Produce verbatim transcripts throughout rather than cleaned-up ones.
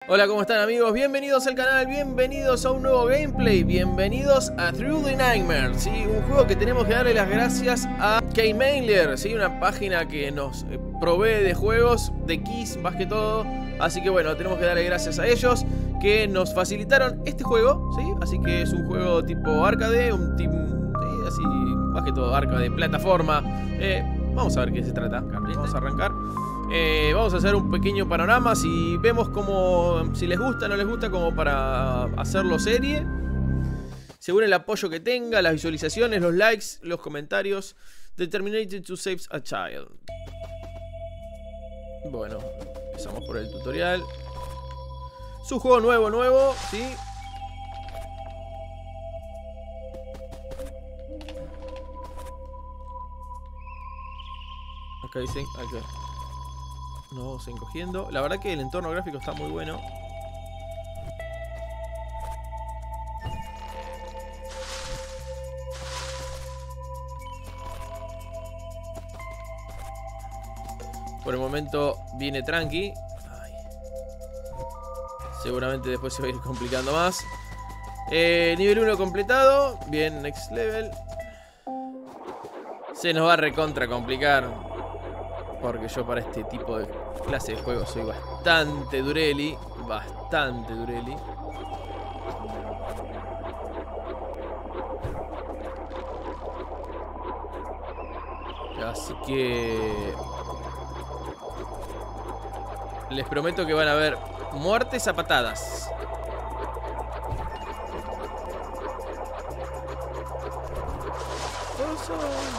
Hola, ¿cómo están, amigos? Bienvenidos al canal, bienvenidos a un nuevo gameplay, bienvenidos a Through the Nightmare, ¿sí? Un juego que tenemos que darle las gracias a Keymailer, ¿sí? Una página que nos provee de juegos, de keys más que todo. Así que bueno, tenemos que darle gracias a ellos que nos facilitaron este juego, ¿sí? Así que es un juego tipo arcade, un tipo, ¿sí? Así, más que todo arcade, plataforma. eh, Vamos a ver qué se trata. Vamos a arrancar. Eh, vamos a hacer un pequeño panorama. Si vemos como, si les gusta o no les gusta, como para hacerlo serie, según el apoyo que tenga, las visualizaciones, los likes, los comentarios. Determinated to save a child. Bueno, empezamos por el tutorial. Es un juego nuevo, nuevo, ¿sí? Acá dicen, acá nos vamos encogiendo. La verdad que el entorno gráfico está muy bueno. Por el momento viene tranqui. Ay. Seguramente después se va a ir complicando más. eh, Nivel uno completado. Bien, next level. Se nos va a recontra complicar, porque yo para este tipo de clase de juegos soy bastante dureli. Bastante dureli. Así que les prometo que van a haber muertes a patadas. Oso.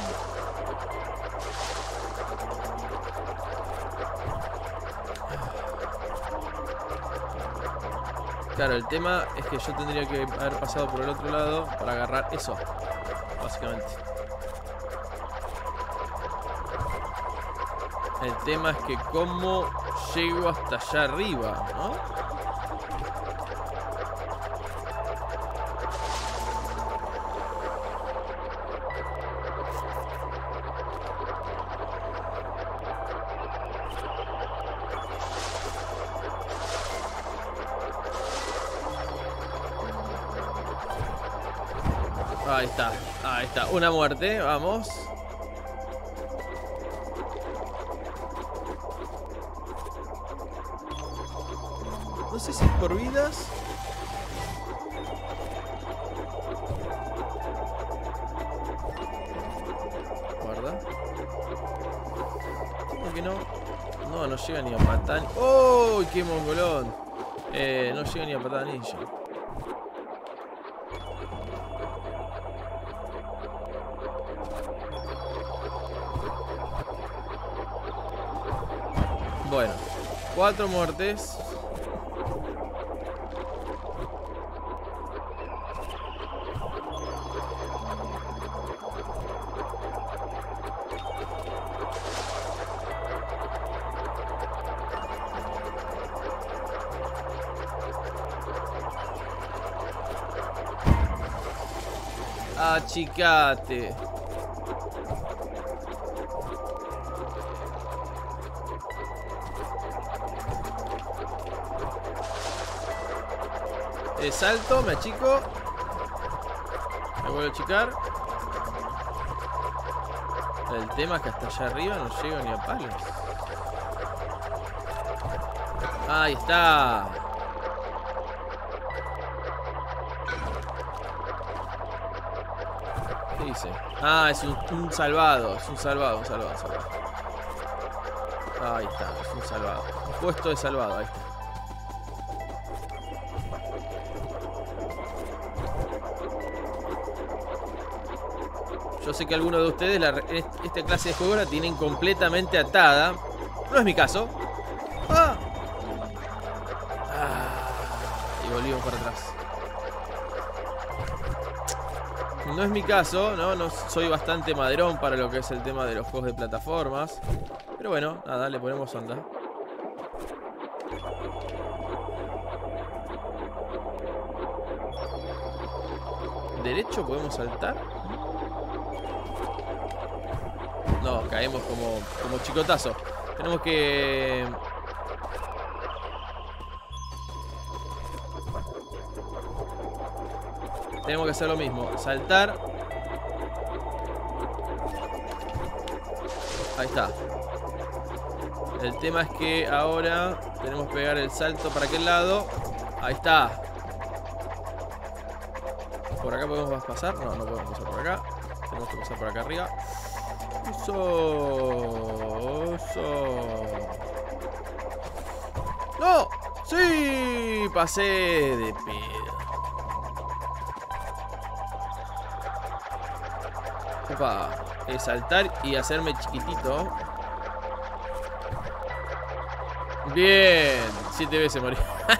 Claro, el tema es que yo tendría que haber pasado por el otro lado para agarrar eso, básicamente. El tema es que cómo llego hasta allá arriba, ¿no? Ahí está, ahí está, una muerte, vamos. No sé si es por vidas. Guarda. ¿Cómo que no? No, no llega ni a patada. ¡Oh, qué mongolón! Eh, no llega ni a patada ninja. Bueno, cuatro muertes. Achicate. Eh, salto, me achico. Me vuelvo a achicar. El tema es que hasta allá arriba no llego ni a palos. Ahí está. ¿Qué dice? Ah, es un, un salvado. Es un salvado, un salvado, un salvado. Ahí está, es un salvado. Un puesto de salvado, ahí está. Yo sé que algunos de ustedes la, esta clase de juegos la tienen completamente atada. No es mi caso. ¡Ah! Ah, y volvimos para atrás. No es mi caso, ¿no? No soy bastante maderón para lo que es el tema de los juegos de plataformas. Pero bueno, nada, le ponemos onda. ¿Derecho podemos saltar? No, caemos como, como chicotazo. Tenemos que... tenemos que hacer lo mismo. Saltar. Ahí está. El tema es que ahora tenemos que pegar el salto para aquel lado. Ahí está. ¿Por acá podemos pasar? No, no podemos pasar por acá. Tenemos que pasar por acá arriba. Eso. Eso. ¡No! ¡Sí! Pasé de pedo. Opa. Es saltar y hacerme chiquitito. Bien. Siete veces morí.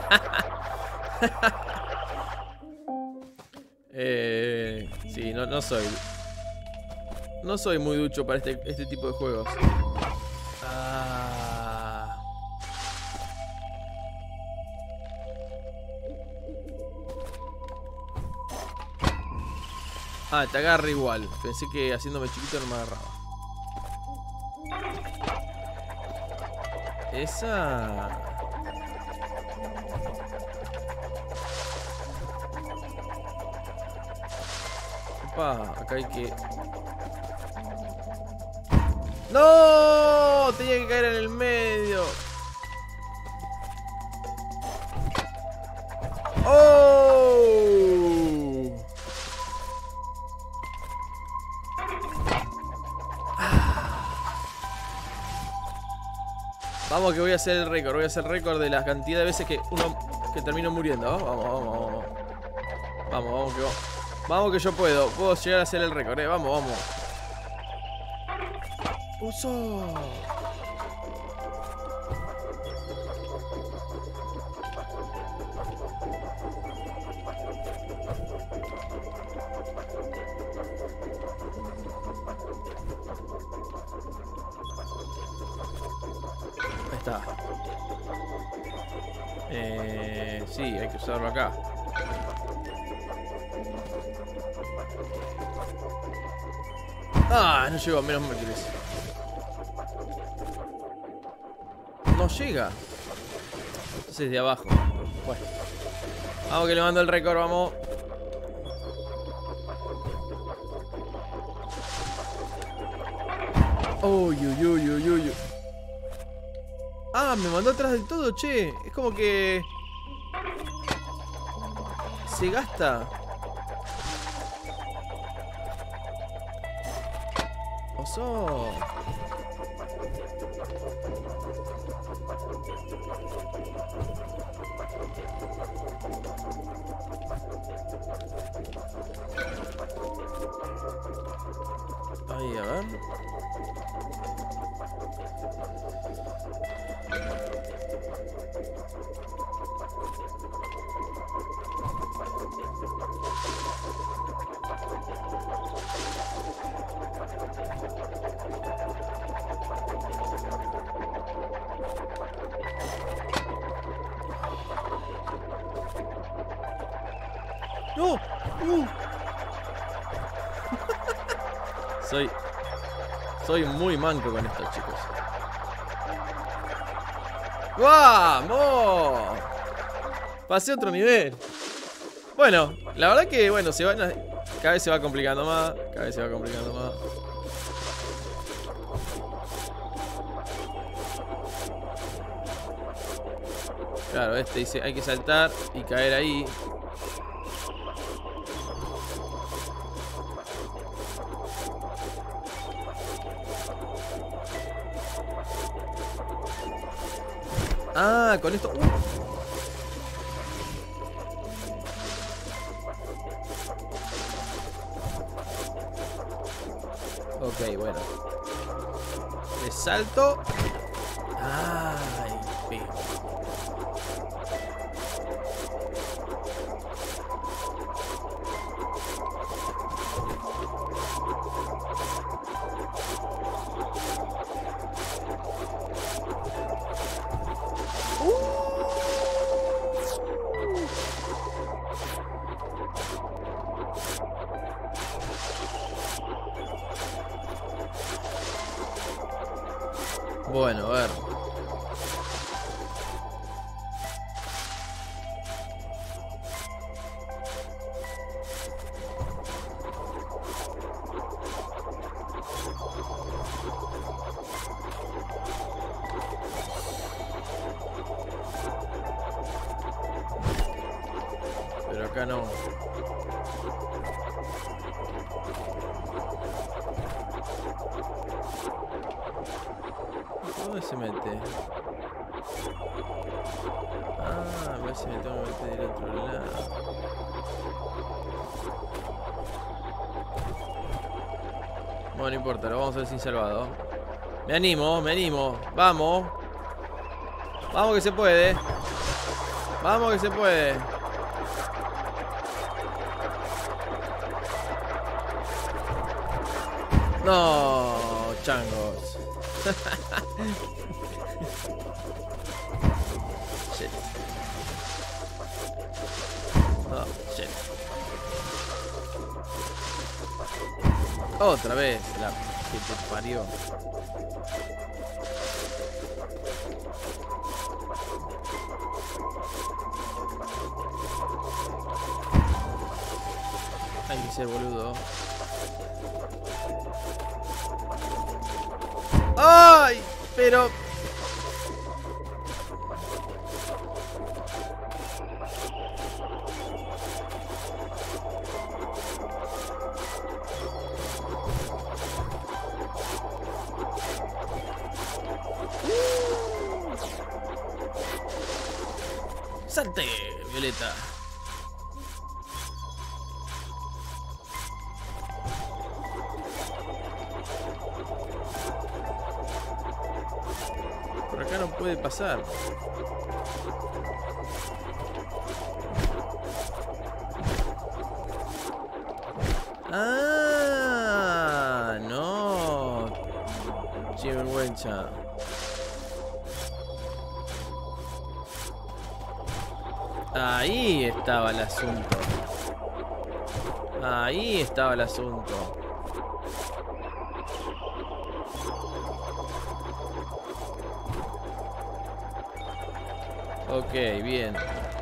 eh, sí, no, no soy. No soy muy ducho para este, este tipo de juegos. Ah. Ah, te agarra igual. Pensé que haciéndome chiquito no me agarraba. Esa. Opa, acá hay que... ¡No! Tenía que caer en el medio. ¡Oh! Vamos que voy a hacer el récord. Voy a hacer el récord de la cantidad de veces que uno que termino muriendo. Vamos, vamos, vamos. Vamos, vamos que vamos. Vamos que yo puedo. Puedo llegar a hacer el récord, eh. Vamos, vamos. Uso. Ahí está. Eh, sí, hay que usarlo acá. Ah, no llegó, menos mal que es. No llega. Entonces de abajo. Bueno. Vamos que le mando el récord, vamos. Uy, uy, uy, uy, uy. Ah, me mandó atrás del todo, che. Es como que... se gasta. Oso. Ahí, a ver. ¡No! ¡Uh! Soy... Soy muy manco con esto, chicos. ¡Vamos! Pasé otro nivel. Bueno, la verdad que, bueno, se van a... cada vez se va complicando más. Cada vez se va complicando más. Claro, este dice hay que saltar y caer ahí. Ah, con esto... Uh. Ok, bueno. Le salto. Ay, pego. Bueno, a ver. acá no. ¿Dónde se mete? Ah, a ver si me tengo que meter del otro lado. Bueno, no importa, lo vamos a ver sin salvado. Me animo, me animo. Vamos. Vamos que se puede. Vamos que se puede. No, changos. Shit. Oh, shit. Otra vez, la que te parió. Hay que ser boludo. ¡Ay! Pero... ¡Salte, Violeta! Por acá no puede pasar. Ah, no. Chivergüenza. Ahí estaba el asunto. Ahí estaba el asunto. Ok, bien.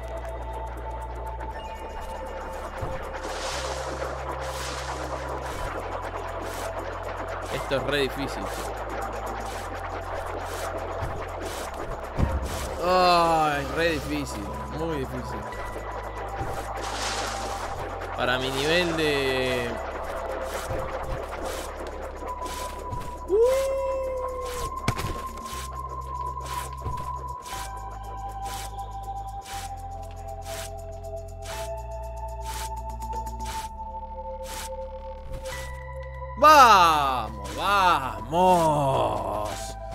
Esto es re difícil. Ay, re difícil. Muy difícil. Para mi nivel de... Uh. ¡Vamos! ¡Vamos!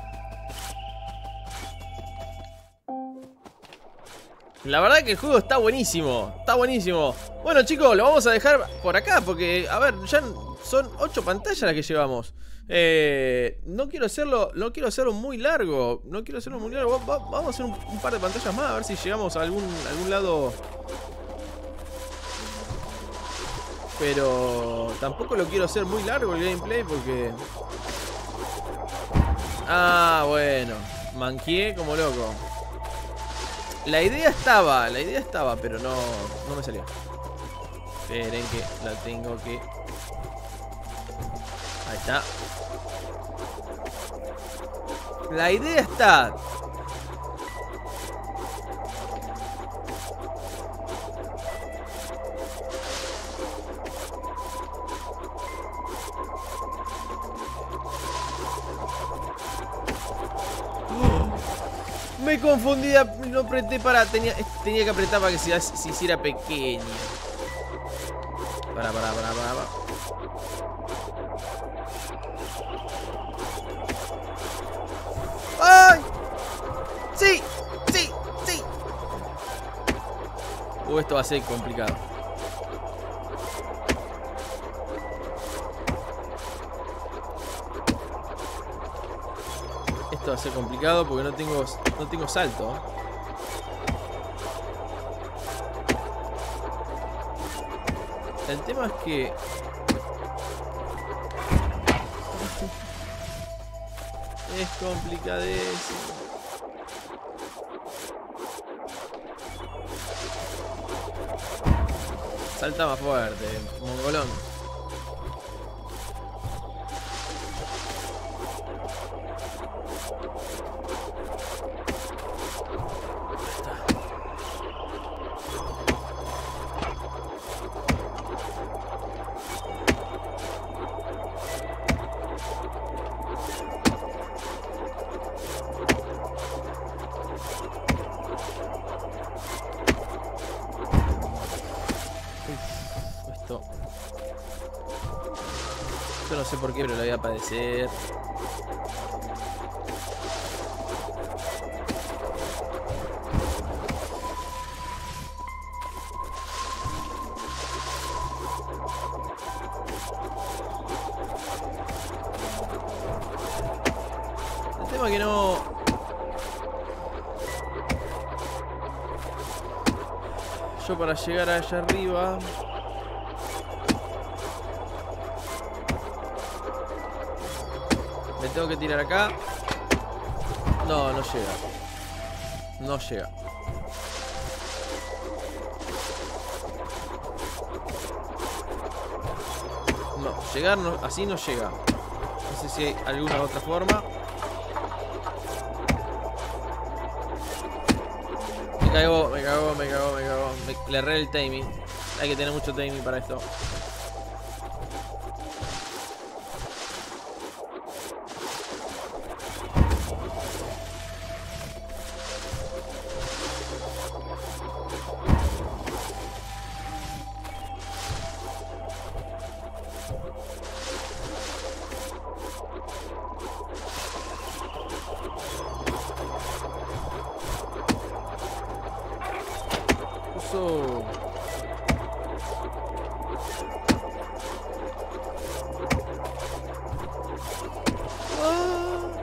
La verdad que el juego está buenísimo. Está buenísimo. Bueno, chicos, lo vamos a dejar por acá porque, a ver, ya son ocho pantallas las que llevamos. Eh, no quiero hacerlo, no quiero hacerlo muy largo. No quiero hacerlo muy largo. Va, va, vamos a hacer un, un par de pantallas más a ver si llegamos a algún, algún lado. Pero tampoco lo quiero hacer muy largo el gameplay porque... Ah, bueno. Manqué como loco. La idea estaba, la idea estaba, pero no, no me salió. Esperen que la tengo que... Ahí está. La idea está. Me confundí, no apreté para... Tenía, tenía que apretar para que se, se hiciera pequeño. Para, para, para, para, para. ¡Ay! ¡Sí! ¡Sí! ¡Sí! Uh, esto va a ser complicado. Esto va a ser complicado porque no tengo, no tengo salto. El tema es que... es complicadísimo. Salta más fuerte, mongolón. no sé por qué, pero lo voy a padecer. El tema que no... Yo para llegar allá arriba... Me tengo que tirar acá. No, no llega. No llega. No, llegar no, así no llega. No sé si hay alguna otra forma. Me cagó, me cagó, me cagó, me cagó. Me, le erré el timing. Hay que tener mucho timing para esto. Uso. Ah.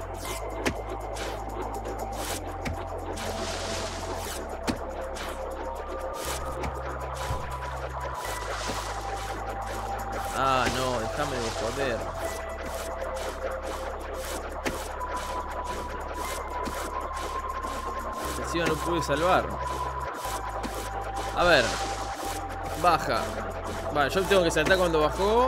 Ah, no, déjame de joder. Encima no pude salvar. A ver. Baja. Vale, yo tengo que saltar cuando bajó.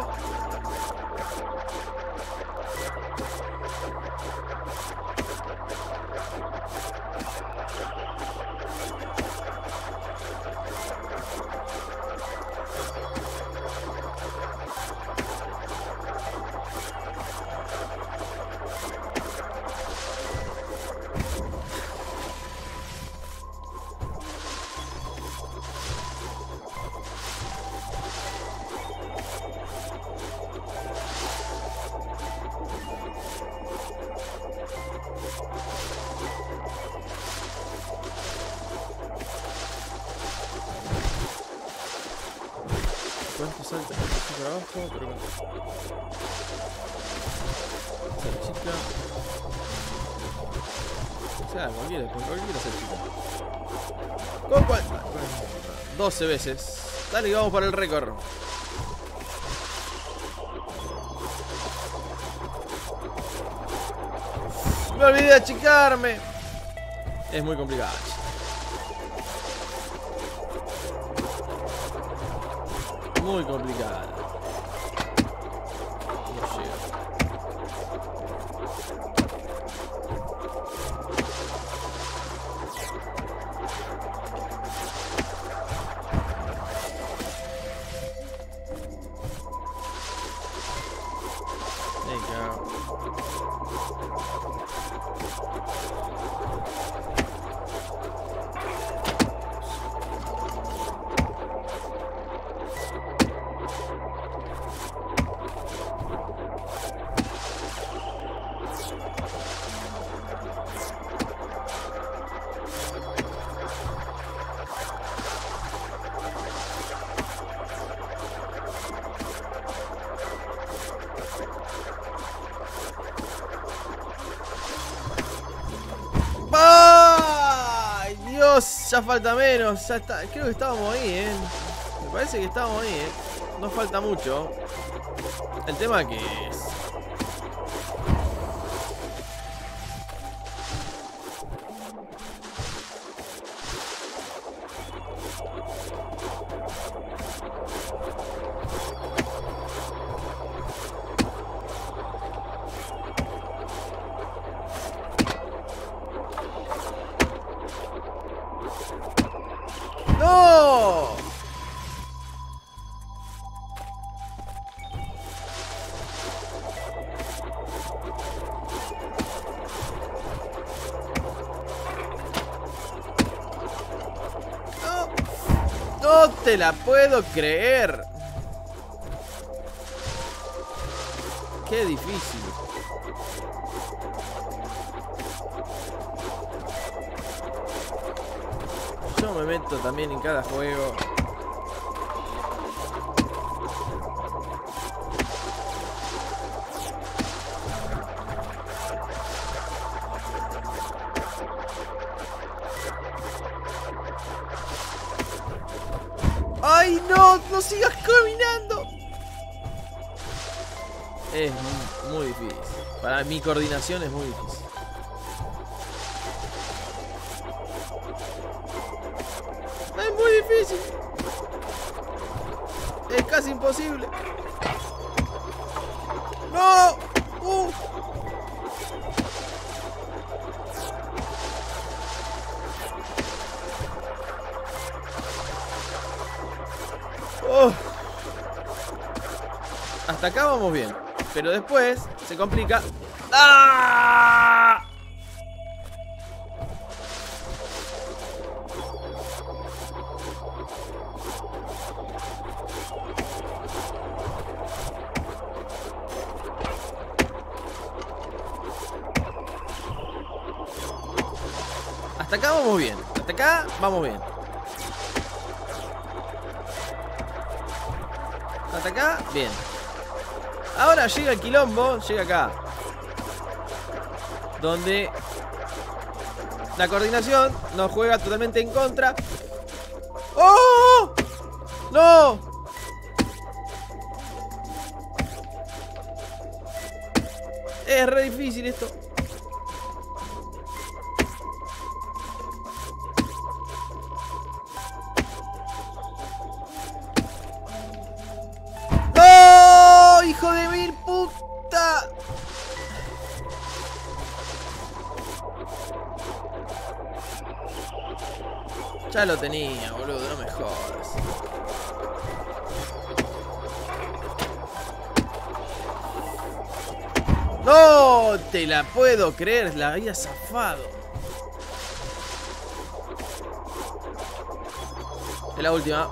¿Cuánto salta por abajo? Pero bueno. Salchicha. O sea, cualquiera, con cualquiera salchicha. ¿Con cuál? doce veces. Dale, que vamos para el récord. Me olvidé de achicarme. Es muy complicado. Muy complicada. No llega. Venga. ¡Ay, Dios! Ya falta menos. Ya está. Creo que estábamos ahí, ¿eh? Me parece que estábamos ahí, ¿eh? No falta mucho. El tema que es... ¡No! No, no te la puedo creer. Qué difícil. Yo me meto también en cada juego. ¡Ay, no! ¡No sigas caminando! Es muy difícil. Para mi coordinación es muy difícil. Es muy difícil. Es casi imposible. ¡No! ¡Uh! Oh. Hasta acá vamos bien. Pero después se complica. ¡Ah! Hasta acá vamos bien. Hasta acá vamos bien. Hasta acá, bien. Ahora llega el quilombo, llega acá, donde la coordinación nos juega totalmente en contra. ¡Oh! ¡No! Es re difícil esto. ¡Hijo de mil puta! Ya lo tenía, boludo, no me jodas. ¡No! Te la puedo creer, la había zafado. Es la última.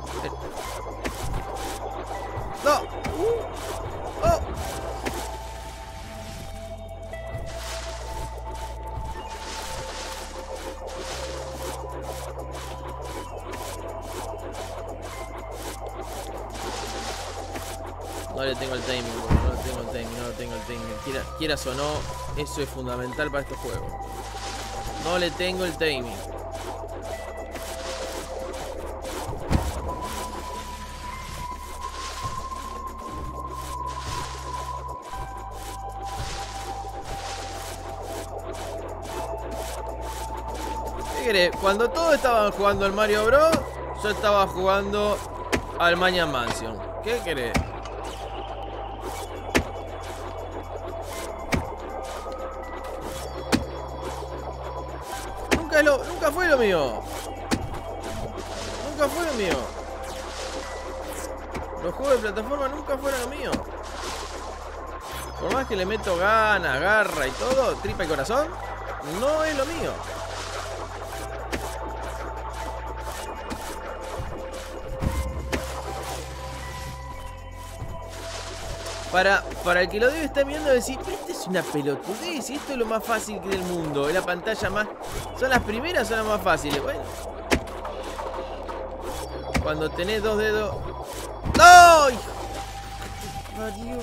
¡No! Uh. ¡Oh! No le tengo el timing, no le tengo el timing, no le tengo el timing. Quiera, quieras o no, eso es fundamental para este juego. No le tengo el timing. Cuando todos estaban jugando al Mario Bros, yo estaba jugando al Mania Mansion. ¿Qué querés? Nunca, lo, nunca fue lo mío. Nunca fue lo mío. Los juegos de plataforma nunca fueron lo mío. Por más que le meto ganas, garra y todo, tripa y corazón, no es lo mío. Para, para el que lo debe estar mirando y decir, esta es una pelotudez, y esto es lo más fácil del mundo, es la pantalla más... Son las primeras, son las más fáciles. Bueno, cuando tenés dos dedos... ¡No! ¡Hijo!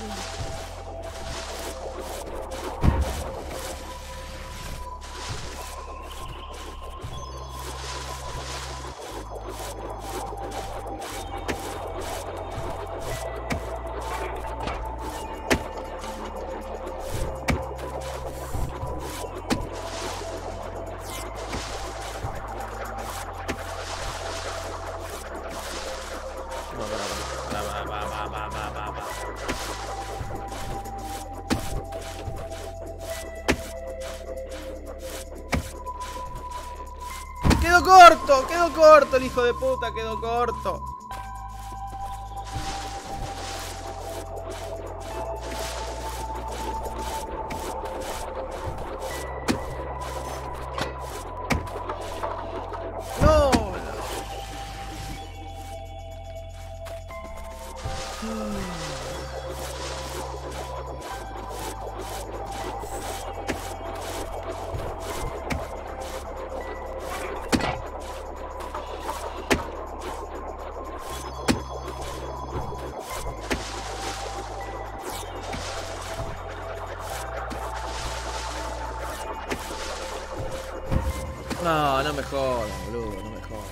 Quedó corto, quedó corto el hijo de puta, quedó corto. No. No, no me jodas, boludo, no me jodas.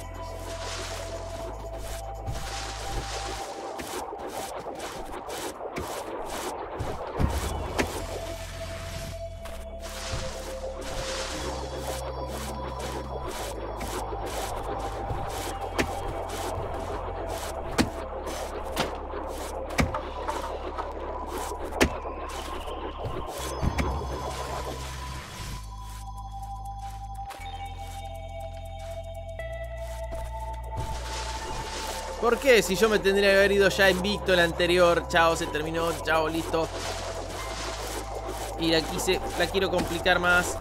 ¿Por qué? Si yo me tendría que haber ido ya invicto el anterior. Chao, se terminó. Chao, listo. Y la quise, la quiero complicar más.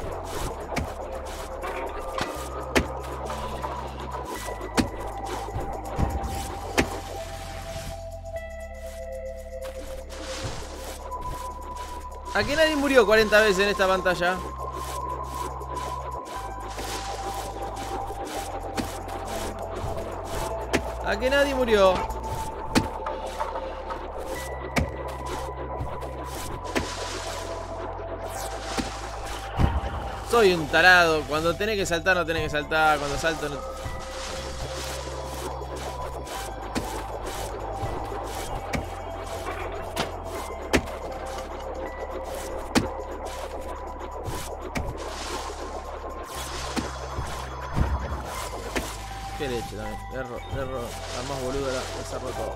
¿A qué nadie murió cuarenta veces en esta pantalla? ¿A que nadie murió? Soy un tarado. Cuando tenés que saltar, no tenés que saltar. Cuando salto, no... Qué leche también. Erro, erro. La más boluda la desarro todo.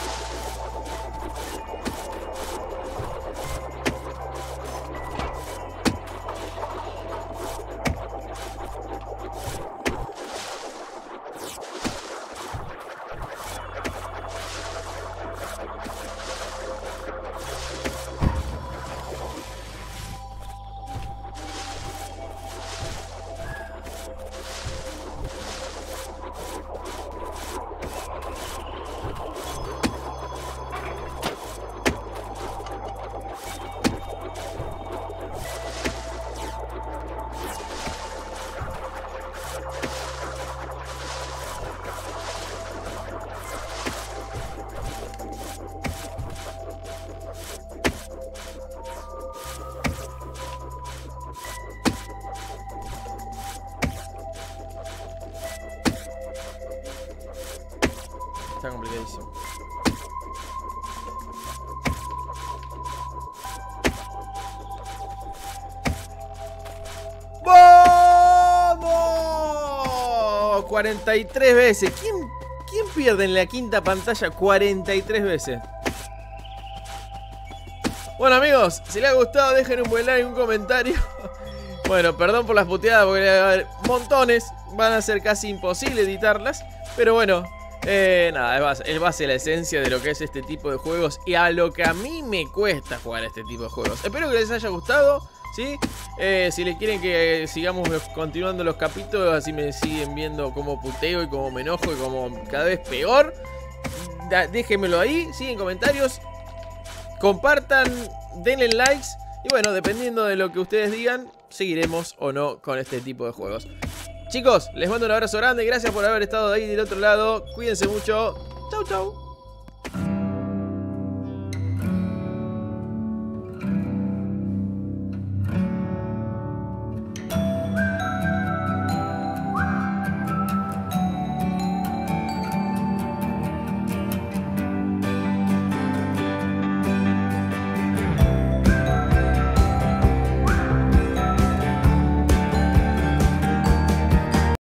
Está complicadísimo. ¡Vamos! cuarenta y tres veces. ¿Quién, quién pierde en la quinta pantalla cuarenta y tres veces? Bueno, amigos, si les ha gustado, dejen un buen like, un comentario. Bueno, perdón por las puteadas porque va a haber montones. Van a ser casi imposible editarlas. Pero bueno, eh, nada, es base, es base la esencia de lo que es este tipo de juegos y a lo que a mí me cuesta jugar a este tipo de juegos. Espero que les haya gustado, ¿sí? Eh, si les quieren que sigamos continuando los capítulos, así me siguen viendo cómo puteo y cómo me enojo y cómo cada vez peor, déjenmelo ahí, ¿sí? En comentarios. Compartan, denle likes y bueno, dependiendo de lo que ustedes digan, seguiremos o no con este tipo de juegos. Chicos, les mando un abrazo grande, gracias por haber estado ahí del otro lado, cuídense mucho, chau chau.